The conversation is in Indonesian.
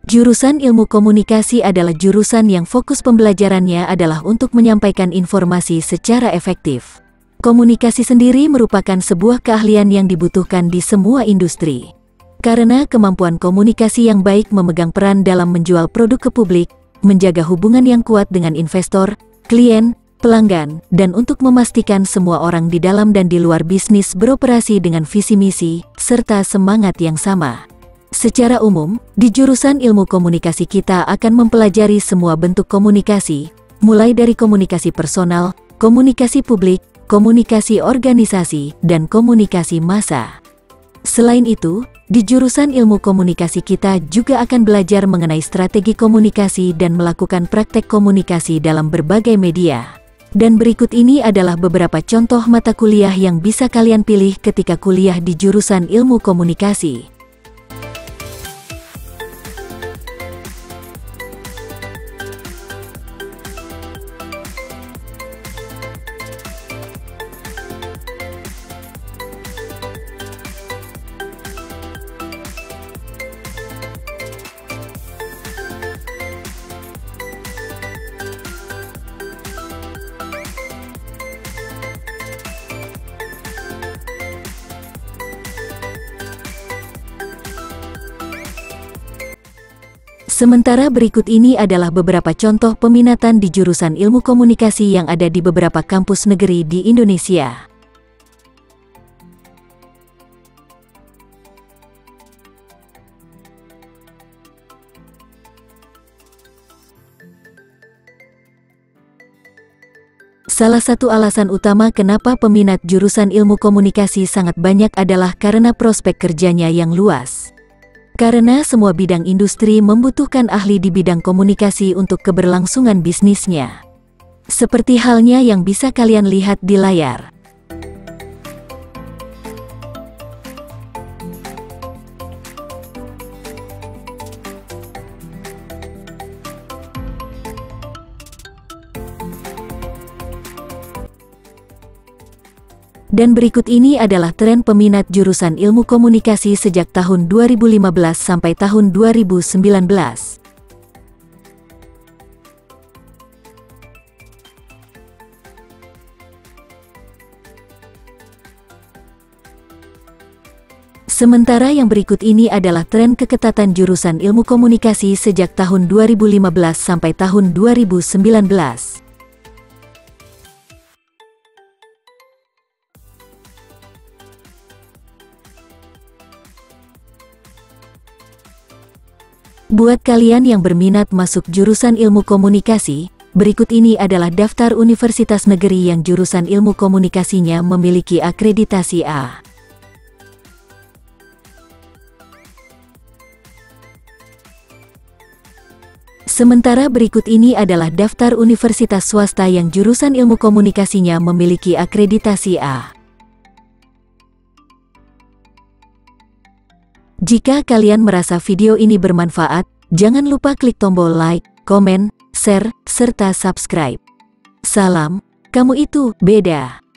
Jurusan Ilmu Komunikasi adalah jurusan yang fokus pembelajarannya adalah untuk menyampaikan informasi secara efektif. Komunikasi sendiri merupakan sebuah keahlian yang dibutuhkan di semua industri. Karena kemampuan komunikasi yang baik memegang peran dalam menjual produk ke publik, menjaga hubungan yang kuat dengan investor, klien, pelanggan, dan untuk memastikan semua orang di dalam dan di luar bisnis beroperasi dengan visi misi, serta semangat yang sama. Secara umum, di jurusan ilmu komunikasi kita akan mempelajari semua bentuk komunikasi, mulai dari komunikasi personal, komunikasi publik, komunikasi organisasi, dan komunikasi massa. Selain itu, di jurusan ilmu komunikasi kita juga akan belajar mengenai strategi komunikasi dan melakukan praktek komunikasi dalam berbagai media. Dan berikut ini adalah beberapa contoh mata kuliah yang bisa kalian pilih ketika kuliah di jurusan ilmu komunikasi. Sementara berikut ini adalah beberapa contoh peminatan di jurusan ilmu komunikasi yang ada di beberapa kampus negeri di Indonesia. Salah satu alasan utama kenapa peminat jurusan ilmu komunikasi sangat banyak adalah karena prospek kerjanya yang luas. Karena semua bidang industri membutuhkan ahli di bidang komunikasi untuk keberlangsungan bisnisnya. Seperti halnya yang bisa kalian lihat di layar. Dan berikut ini adalah tren peminat jurusan ilmu komunikasi sejak tahun 2015 sampai tahun 2019. Sementara yang berikut ini adalah tren keketatan jurusan ilmu komunikasi sejak tahun 2015 sampai tahun 2019. Buat kalian yang berminat masuk jurusan ilmu komunikasi, berikut ini adalah daftar universitas negeri yang jurusan ilmu komunikasinya memiliki akreditasi A. Sementara berikut ini adalah daftar universitas swasta yang jurusan ilmu komunikasinya memiliki akreditasi A. Jika kalian merasa video ini bermanfaat, jangan lupa klik tombol like, komen, share, serta subscribe. Salam, kamu itu beda.